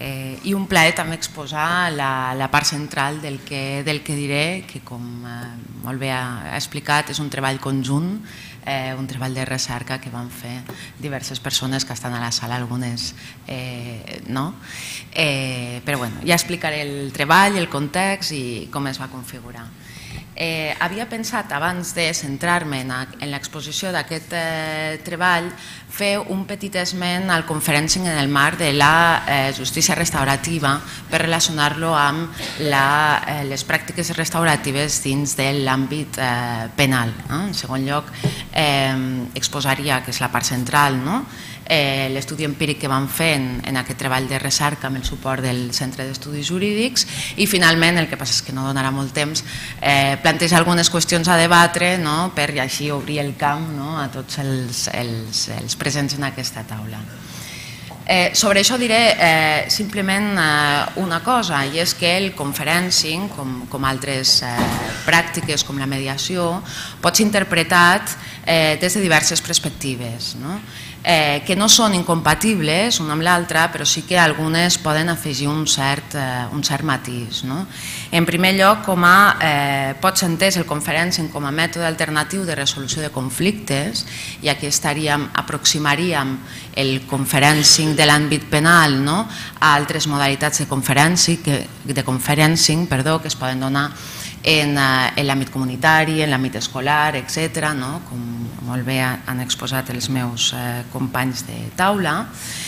I un plaer també exposar la part central del que diré, que com molt bé ha explicat és un treball conjunt, un treball de recerca que van fer diverses persones que estan a la sala, algunes no, però bueno, ja explicaré el treball, el context i com es va configurar. Havia pensat, abans de centrar-me en l'exposició d'aquest treball, fer un petit esment al conferencing en el marc de la justícia restaurativa per relacionar-lo amb les pràctiques restauratives dins de l'àmbit penal. En segon lloc, exposaria, que és la part central, l'estudi empíric que vam fer en aquest treball de recerca amb el suport del Centre d'Estudis Jurídics i finalment, el que passa és que no donarà molt temps, plantejar algunes qüestions a debatre per així obrir el camp a tots els presents en aquesta taula. Sobre això diré simplement una cosa, i és que el conferencing, com altres pràctiques com la mediació, pot ser interpretat des de diverses perspectives, que no són incompatibles una amb l'altra, però sí que algunes poden afegir un cert matís. En primer lloc, pot ser entès el conferencing com a mètode alternatiu de resolució de conflictes, i aquí aproximaríem el conferencing de l'àmbit penal a altres modalitats de conferencing que es poden donar en l'àmbit comunitari, en l'àmbit escolar, etc., com molt bé han exposat els meus companys de taula,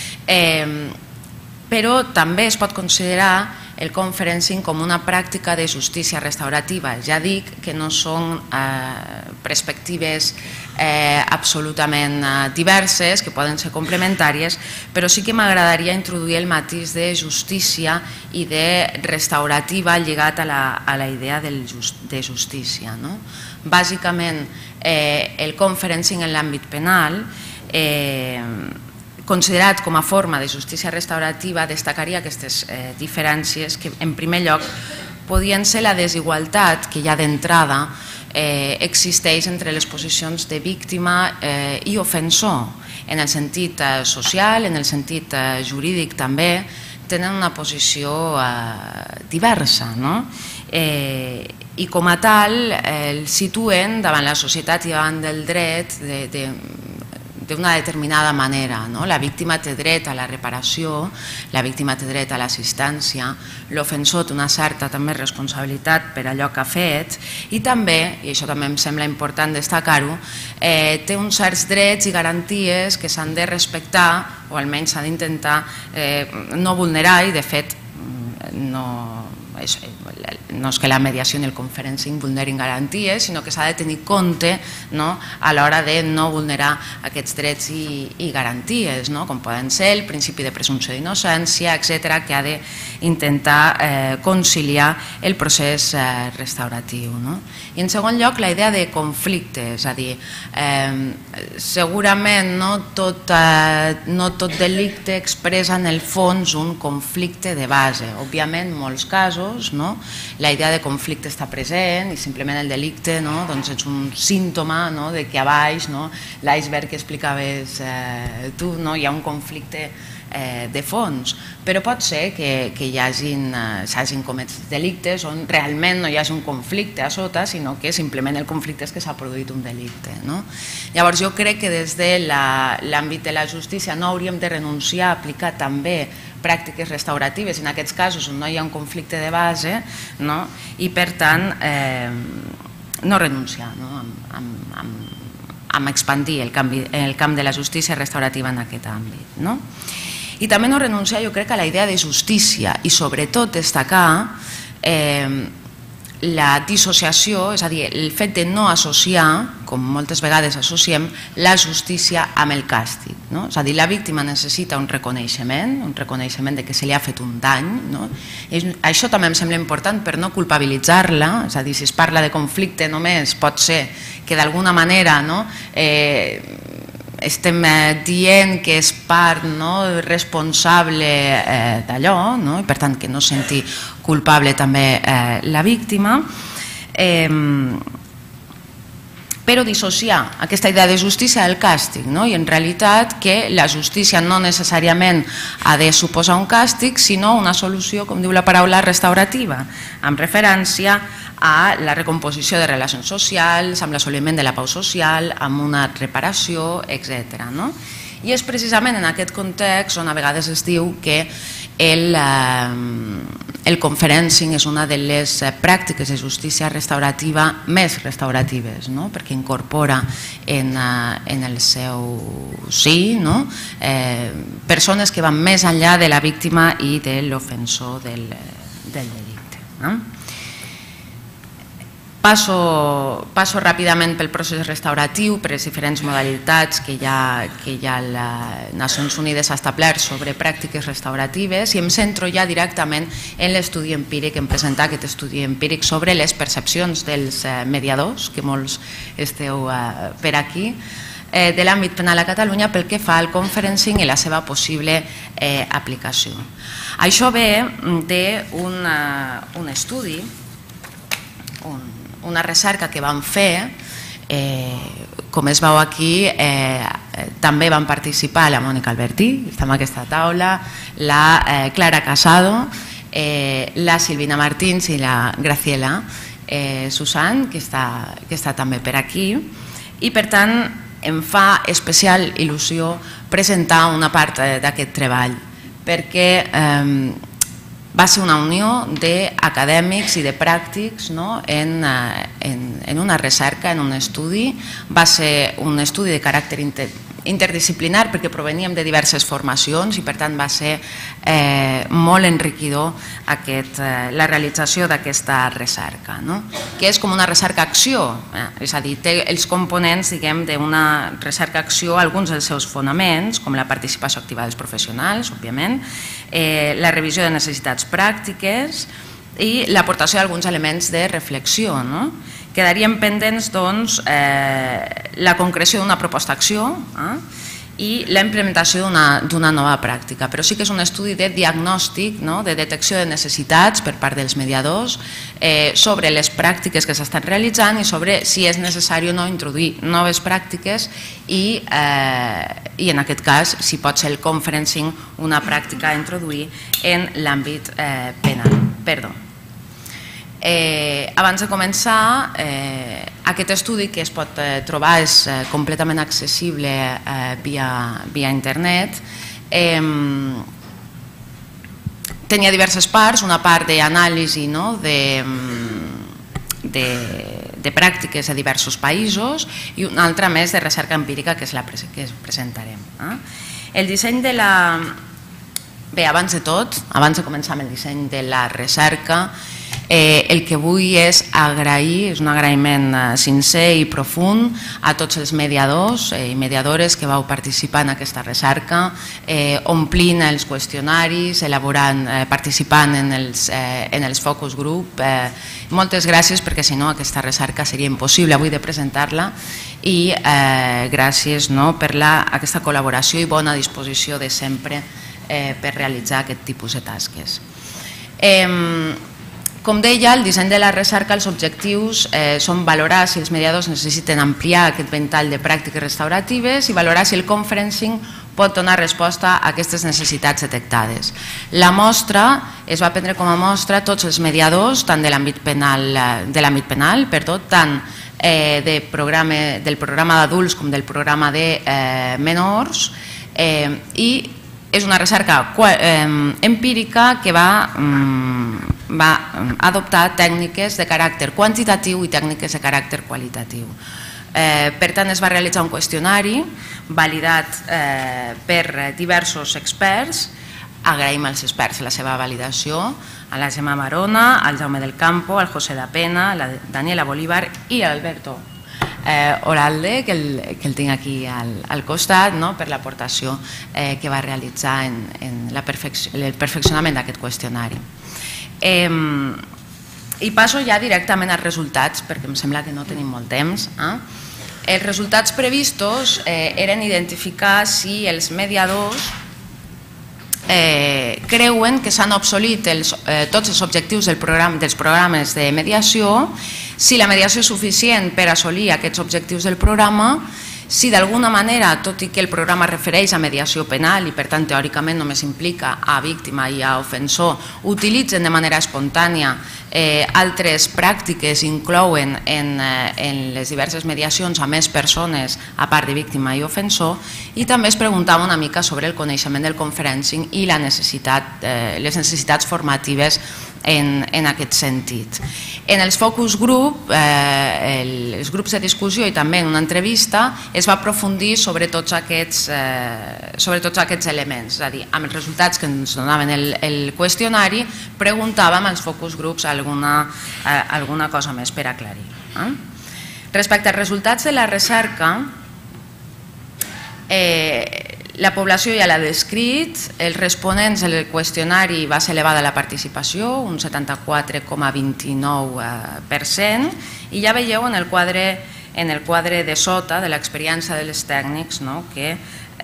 però també es pot considerar el conferencing com una pràctica de justícia restaurativa. Ja dic que no són perspectives absolutament diverses, que poden ser complementàries, però sí que m'agradaria introduir el matís de justícia i de restaurativa lligat a la idea de justícia. Bàsicament, el conferencing en l'àmbit penal, considerat com a forma de justícia restaurativa, destacaria aquestes diferències que, en primer lloc, podien ser la desigualtat que ja d'entrada existeix entre les posicions de víctima i ofensor, en el sentit social, en el sentit jurídic també, tenen una posició diversa, i com a tal el situen davant la societat i davant del dret d'una determinada manera. La víctima té dret a la reparació, la víctima té dret a l'assistència, l'ofensor té una certa també responsabilitat per allò que ha fet i també, i això també em sembla important destacar-ho, té uns certs drets i garanties que s'han de respectar o almenys s'ha d'intentar no vulnerar, i de fet no és que la mediació ni el conferencing vulnerin garanties, sinó que s'ha de tenir compte a l'hora de no vulnerar aquests drets i garanties, com poden ser el principi de presumpció d'innocència, etc., que ha d'intentar conciliar el procés restauratiu. I en segon lloc, la idea de conflicte, és a dir, segurament no tot delicte expressa en el fons un conflicte de base. Òbviament, en molts casos, la idea de conflicte està present i simplement el delicte és un símptoma de que a baix, l'iceberg que explicaves tu, hi ha un conflicte de fons, però pot ser que s'hagin comès delictes on realment no hi hagi un conflicte a sota, sinó que simplement el conflicte és que s'ha produït un delicte. Llavors jo crec que des de l'àmbit de la justícia no hauríem de renunciar a aplicar també pràctiques restauratives en aquests casos on no hi ha un conflicte de base, i per tant no renunciar a expandir el camp de la justícia restaurativa en aquest àmbit. I també no renunciar, jo crec, a la idea de justícia i sobretot destacar la dissociació, és a dir, el fet de no associar, com moltes vegades associem, la justícia amb el càstig. És a dir, la víctima necessita un reconeixement de que se li ha fet un dany. Això també em sembla important per no culpabilitzar-la, és a dir, si es parla de conflicte només pot ser que d'alguna manera estem dient que és part responsable d'allò, i per tant que no senti culpable també la víctima. però dissociar aquesta idea de justícia del càstig, i en realitat que la justícia no necessàriament ha de suposar un càstig, sinó una solució, com diu la paraula, restaurativa, amb referència a la recomposició de relacions socials, amb l'assoliment de la pau social, amb una reparació, etc. I és precisament en aquest context on a vegades es diu que el conferencing és una de les pràctiques de justícia restaurativa més restauratives, perquè incorpora en el seu sí persones que van més enllà de la víctima i de l'ofensor del delicte. Passo ràpidament pel procés restauratiu, per les diferents modalitats que ja les Nacions Unides ha establert sobre pràctiques restauratives, i em centro ja directament en l'estudi empíric, en presentar aquest estudi empíric sobre les percepcions dels mediadors, que molts esteu per aquí, de l'àmbit penal a Catalunya pel que fa al conferencing i la seva possible aplicació. Això ve d'un estudi, una recerca que vam fer, com es veu aquí, també van participar la Mònica Albertí, que està en aquesta taula, la Clara Casado, la Silvina Martins i la Graciela Susan, que està també per aquí, i per tant em fa especial il·lusió presentar una part d'aquest treball, perquè va ser una unió d'acadèmics i de pràctics en una recerca, en un estudi. Va ser un estudi de caràcter interdisciplinar perquè proveníem de diverses formacions i per tant va ser molt enriquidor la realització d'aquesta recerca, que és com una recerca-acció, és a dir, té els components d'una recerca-acció, alguns dels seus fonaments, com la participació activa dels professionals, òbviament, la revisió de necessitats pràctiques i l'aportació d'alguns elements de reflexió. Quedarien pendents la concreció d'una proposta d'acció i la implementació d'una nova pràctica, però sí que és un estudi de diagnòstic, de detecció de necessitats per part dels mediadors sobre les pràctiques que s'estan realitzant i sobre si és necessari o no introduir noves pràctiques i en aquest cas si pot ser el conferencing una pràctica a introduir en l'àmbit penal. Abans de començar, aquest estudi que es pot trobar és completament accessible via internet. Tenia diverses parts, una part d'anàlisi de pràctiques a diversos països i una altra més de recerca empírica que és la que presentarem. El disseny de la... Bé, abans de tot, abans de començar amb el disseny de la recerca, el que vull és agrair, és un agraïment sincer i profund a tots els mediadors i mediadores que vau participar en aquesta recerca, omplint els qüestionaris, participant en els focus group. Moltes gràcies perquè si no aquesta recerca seria impossible avui de presentar-la i gràcies per aquesta col·laboració i bona disposició de sempre per realitzar aquest tipus de tasques. Com deia, el disseny de la recerca, els objectius són valorar si els mediadors necessiten ampliar aquest ventall de pràctiques restauratives i valorar si el conferencing pot donar resposta a aquestes necessitats detectades. La mostra es va prendre com a mostra tots els mediadors, tant de l'àmbit penal, tant del programa d'adults com del programa de menors, i és una recerca empírica que va adoptar tècniques de caràcter quantitatiu i tècniques de caràcter qualitatiu. Per tant, es va realitzar un qüestionari validat per diversos experts. Agraïm als experts la seva validació, a la Gemma Marona, al Jaume del Campo, al José da Pena, a la Daniela Bolívar i a l'Alberto Oralde, que el tinc aquí al costat, per l'aportació que va realitzar en el perfeccionament d'aquest qüestionari. I passo ja directament als resultats, perquè em sembla que no tenim molt temps. Els resultats previstos eren identificar si els mediadors creuen que s'han obsolit tots els objectius dels programes de mediació, si la mediació és suficient per assolir aquests objectius del programa, si d'alguna manera, tot i que el programa refereix a mediació penal i per tant teòricament només implica a víctima i a ofensor, utilitzen de manera espontània altres pràctiques, inclouen en les diverses mediacions a més persones a part de víctima i ofensor, i també es preguntava una mica sobre el coneixement del conferencing i les necessitats formatives en aquest sentit. En els focus group, els grups de discussió i també en una entrevista es va aprofundir sobre tots aquests elements, és a dir, amb els resultats que ens donaven el qüestionari, preguntàvem als focus groups alguna cosa més per aclarir. Respecte als resultats de la recerca, la població ja l'ha descrit, els responents del qüestionari va ser elevada la participació, un 74,29%, i ja veieu en el quadre de sota de l'experiència dels tècnics que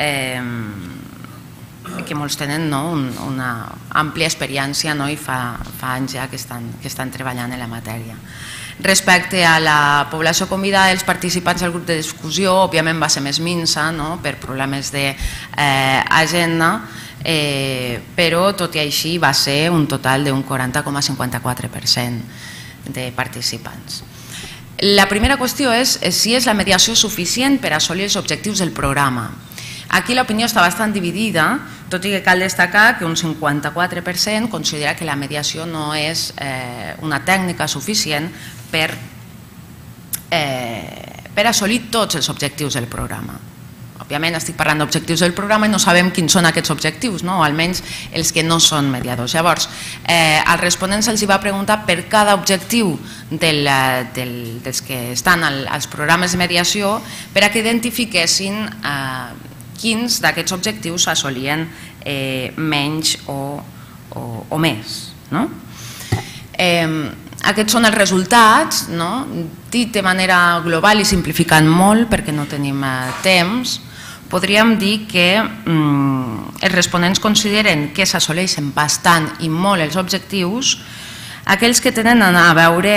molts tenen una àmplia experiència i fa anys ja que estan treballant en la matèria. Respecte a la població convidada, els participants del grup de discussió òbviament va ser més minsa per problemes d'agenda, però tot i així va ser un total d'un 40,54% de participants. La primera qüestió és si és la mediació suficient per assolir els objectius del programa. Aquí l'opinió està bastant dividida, tot i que cal destacar que un 54% considera que la mediació no és una tècnica suficient per assolir tots els objectius del programa. Òbviament estic parlant d'objectius del programa i no sabem quins són aquests objectius, o almenys els que no són mediadors. Llavors, als responents se'ls va preguntar per cada objectiu dels que estan als programes de mediació per a que identifiquessin quins d'aquests objectius s'assolien menys o més. Aquests són els resultats, dit de manera global i simplificant molt perquè no tenim temps. Podríem dir que els responents consideren que s'assoleixen bastant i molt els objectius, aquells que tenen a veure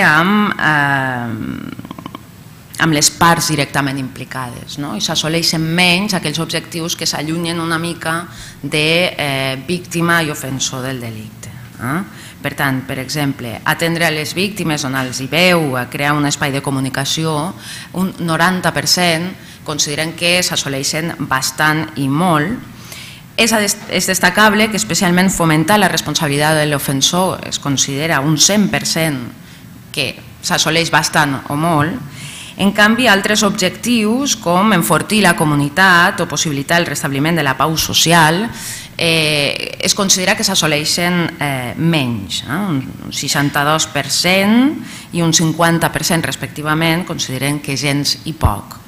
amb les parts directament implicades, i s'assoleixen menys aquells objectius que s'allunyen una mica de víctima i ofensor del delicte. Per tant, per exemple, atendre a les víctimes, donar els veu, crear un espai de comunicació, un 90% consideren que s'assoleixen bastant i molt. És destacable que especialment fomentar la responsabilitat de l'ofensor es considera un 100% que s'assoleix bastant o molt. En canvi, altres objectius com enfortir la comunitat o possibilitar el restabliment de la pau social es considera que s'assoleixen menys. Un 62% i un 50% respectivament consideren que gens i poc.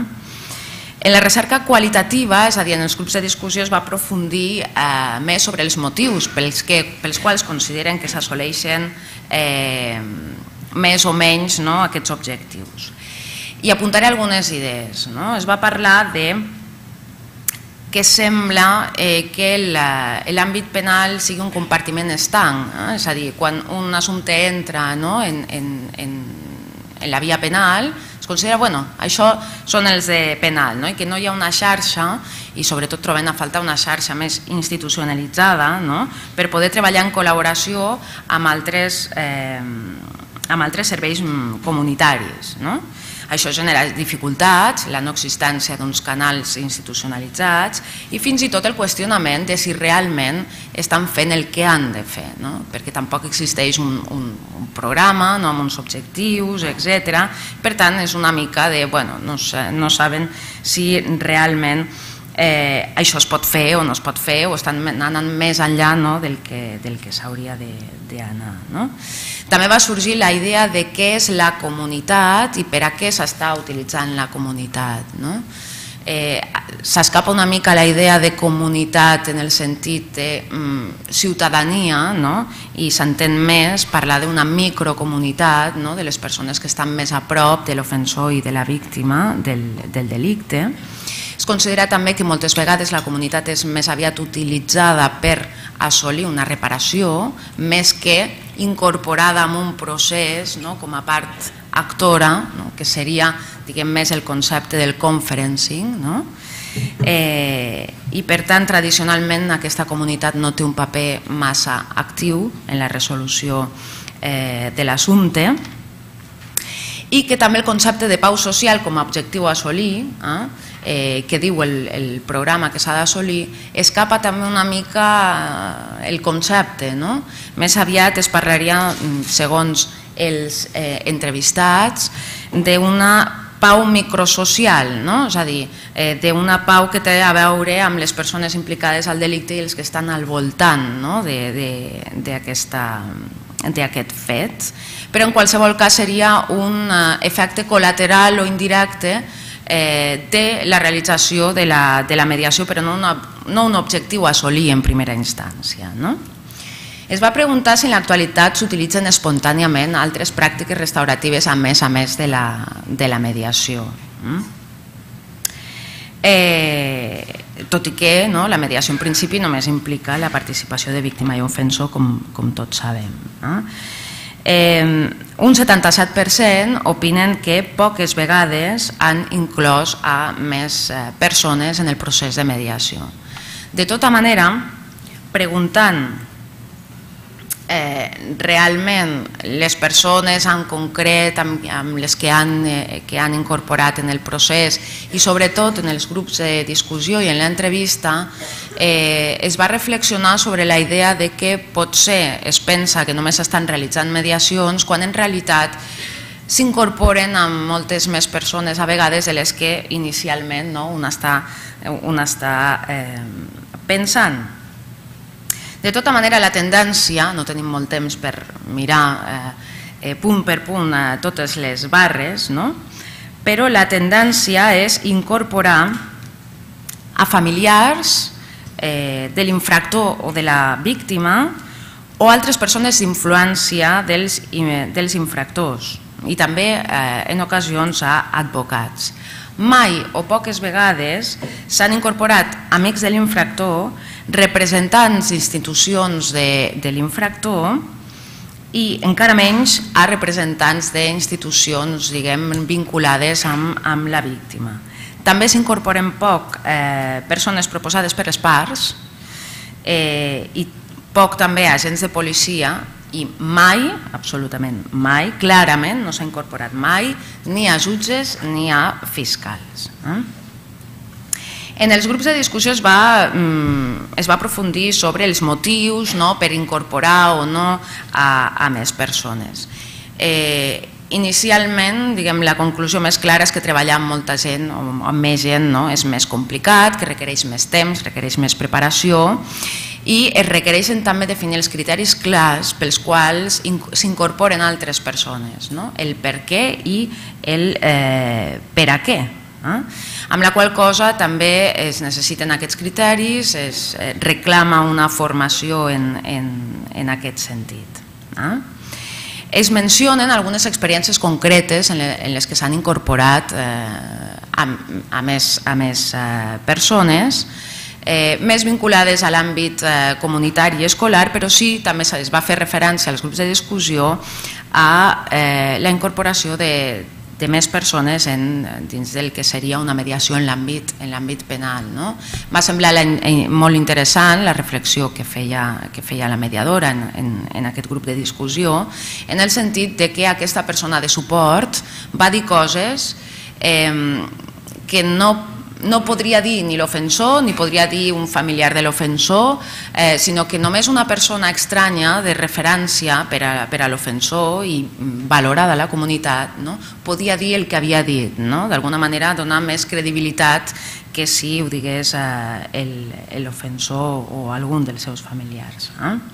En la recerca qualitativa, és a dir, en els grups de discussió es va aprofundir més sobre els motius pels quals consideren que s'assoleixen més o menys aquests objectius. I apuntaré algunes idees. Es va parlar de que sembla que l'àmbit penal sigui un compartiment estanc, és a dir, quan un assumpte entra en la via penal, es considera, bueno, això són els de penal, i que no hi ha una xarxa, i sobretot trobem a faltar una xarxa més institucionalitzada per poder treballar en col·laboració amb altres serveis comunitaris. Això genera dificultats, la no existència d'uns canals institucionalitzats i fins i tot el qüestionament de si realment estan fent el que han de fer, perquè tampoc existeix un programa amb uns objectius, etc. Per tant, és una mica de, no saben si realment això es pot fer o no es pot fer o estan anant més enllà del que s'hauria d'anar. També va sorgir la idea de què és la comunitat i per a què s'està utilitzant la comunitat. S'escapa una mica la idea de comunitat en el sentit de ciutadania i s'entén més parlar d'una microcomunitat de les persones que estan més a prop de l'ofensor i de la víctima del delicte. Es considera també que moltes vegades la comunitat és més aviat utilitzada per assolir una reparació més que incorporada en un procés com a part actora, que seria més el concepte del conferencing, i per tant tradicionalment aquesta comunitat no té un paper massa actiu en la resolució de l'assumpte, i que també el concepte de pau social com a objectiu a assolir, que diu el programa que s'ha d'assolir, escapa també una mica el concepte. Més aviat es parlaria, segons els entrevistats, d'una pau microsocial, és a dir, d'una pau que té a veure amb les persones implicades al delicte i els que estan al voltant d'aquest fet, però en qualsevol cas seria un efecte col·lateral o indirecte de la realització de la mediació, però no un objectiu a assolir en primera instància. Es va preguntar si en l'actualitat s'utilitzen espontàniament altres pràctiques restauratives a més de la mediació. Tot i que la mediació en principi només implica la participació de víctima i ofensor, com tots sabem. Un 77% opinen que poques vegades han inclòs a més persones en el procés de mediació. De tota manera, preguntant realment les persones en concret amb les que han incorporat en el procés i sobretot en els grups de discussió i en l'entrevista, es va reflexionar sobre la idea de que potser es pensa que només s'estan realitzant mediacions quan en realitat s'incorporen amb moltes més persones a vegades de les que inicialment un està pensant. De tota manera, la tendència, no tenim molt temps per mirar punt per punt totes les barres, però la tendència és incorporar a familiars de l'infractor o de la víctima o altres persones d'influència dels infractors i també en ocasions a advocats. Mai o poques vegades s'han incorporat amics de l'infractor, representants d'institucions de l'infractor i encara menys a representants d'institucions vinculades amb la víctima. També s'incorporen poc persones proposades per les parts i poc també agents de policia i mai, absolutament mai, clarament no s'ha incorporat mai ni a jutges ni a fiscals. En els grups de discussió es va aprofundir sobre els motius per incorporar o no a més persones. Inicialment, la conclusió més clara és que treballar amb molta gent o amb més gent és més complicat, que requereix més temps, requereix més preparació i es requereixen també definir els criteris clars pels quals s'incorporen altres persones, el per què i el per a què. Amb la qual cosa també es necessiten aquests criteris, es reclama una formació en aquest sentit. Es mencionen algunes experiències concretes en les que s'han incorporat a més persones, més vinculades a l'àmbit comunitari i escolar, però sí també es va fer referència als grups de discussió a la incorporació de més persones dins del que seria una mediació en l'àmbit penal. M'ha semblat molt interessant la reflexió que feia la mediadora en aquest grup de discussió, en el sentit que aquesta persona de suport va dir coses que no podria dir ni l'ofensor ni podria dir un familiar de l'ofensor, sinó que només una persona estranya de referència per a l'ofensor i valorada a la comunitat podia dir el que havia dit, d'alguna manera donar més credibilitat que si ho digués l'ofensor o algun dels seus familiars.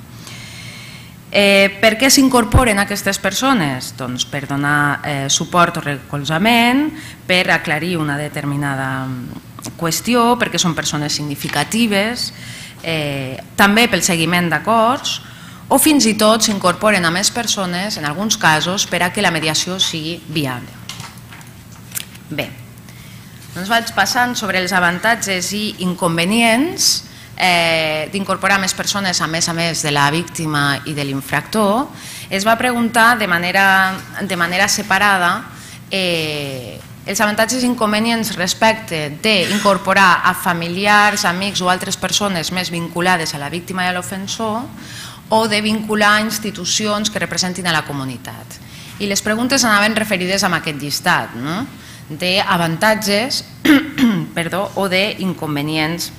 Per què s'incorporen aquestes persones? Doncs per donar suport o recolzament, per aclarir una determinada qüestió, perquè són persones significatives, també pel seguiment d'acords, o fins i tot s'incorporen a més persones, en alguns casos, per a que la mediació sigui viable. Bé, Doncs vaig passant sobre els avantatges i inconvenients d'incorporar més persones a més de la víctima i de l'infractor. Es va preguntar de manera separada els avantatges i inconvenients respecte d'incorporar a familiars, amics o altres persones més vinculades a la víctima i a l'ofensor o de vincular a institucions que representin a la comunitat. I les preguntes anaven referides a aquest llistat d'avantatges o d'inconvenients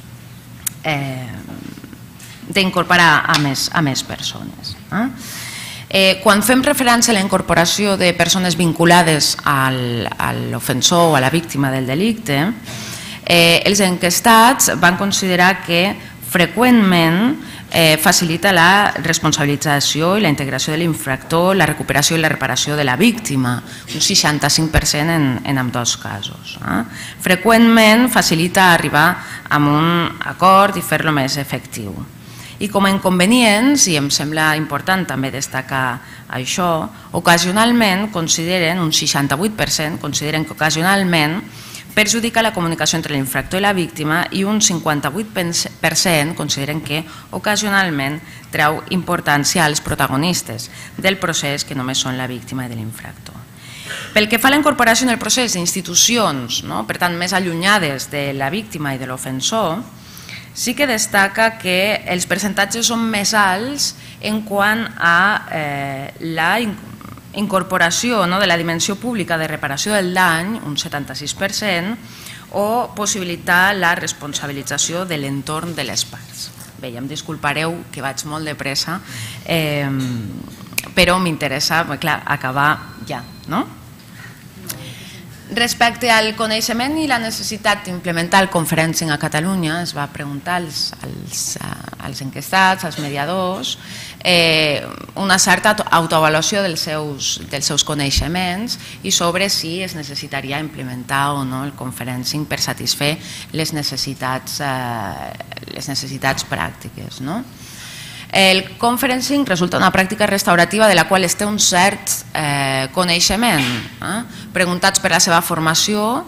d'incorporar a més persones. Quan fem referència a la incorporació de persones vinculades a l'ofensor o a la víctima del delicte, els enquestats van considerar que freqüentment facilita la responsabilització i la integració de l'infractor, la recuperació i la reparació de la víctima, un 65% en ambdós casos. Freqüentment facilita arribar a un acord i fer-lo més efectiu. I com a inconvenients, i em sembla important també destacar això, ocasionalment consideren, un 68% consideren que ocasionalment perjudica la comunicació entre l'infractor i la víctima i un 58% consideren que ocasionalment treu importància als protagonistes del procés que només són la víctima de l'infractor. Pel que fa a la incorporació en el procés d'institucions, per tant més allunyades de la víctima i de l'ofensor, sí que destaca que els percentatges són més alts en quant a la incorporació de la dimensió pública de reparació del dany, un 76%, o possibilitar la responsabilització de l'entorn de les parts. Bé, ja em disculpareu que vaig molt de pressa, però m'interessa acabar ja. Respecte al coneixement i la necessitat d'implementar el conferencing a Catalunya, es va preguntar als enquestats, als mediadors, una certa autoavaluació dels seus coneixements i sobre si es necessitaria implementar o no el conferencing per satisfer les necessitats pràctiques. El conferencing resulta una pràctica restaurativa de la qual es té un cert coneixement. Preguntats per la seva formació,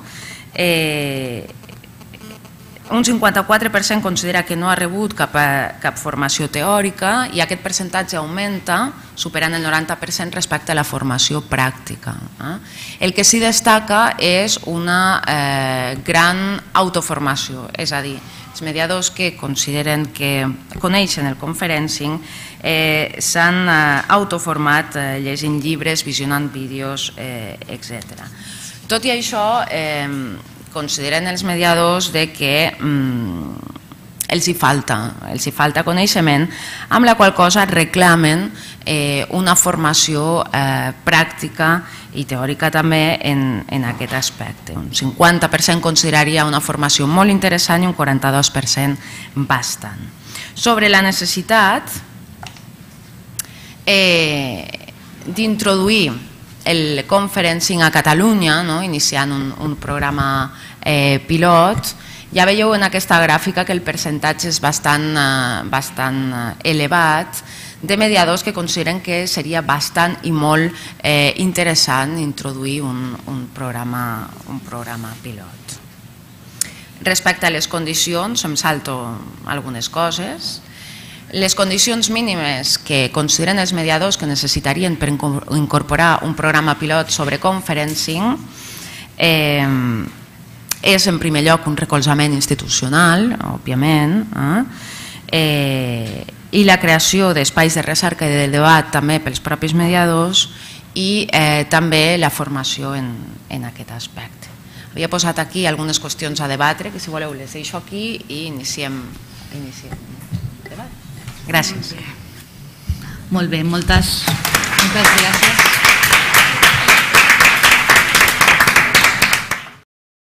un 54% considera que no ha rebut cap formació teòrica i aquest percentatge augmenta superant el 90% respecte a la formació pràctica. El que sí destaca és una gran autoformació, és a dir, els mediadors que consideren que coneixen el conferencing s'han autoformat llegint llibres, visionant vídeos, etc. Tot i això, consideren els mediadors que els hi falta coneixement, amb la qual cosa reclamen una formació pràctica i teòrica també en aquest aspecte. Un 50% consideraria una formació molt interessant i un 42% bastant. Sobre la necessitat d'introduir el conferencing a Catalunya, iniciant un programa pilot, ja veieu en aquesta gràfica que el percentatge és bastant elevat de mediadors que consideren que seria bastant i molt interessant introduir un programa pilot. Respecte a les condicions, em salto algunes coses. Les condicions mínimes que consideren els mediadors que necessitarien per incorporar un programa pilot sobre conferencing és en primer lloc un recolzament institucional, òbviament, i la creació d'espais de recerca i de debat també pels propis mediadors i també la formació en aquest aspecte. Havia posat aquí algunes qüestions a debatre que si voleu les deixo aquí i iniciem el debat. Gràcies. Molt bé, moltes gràcies.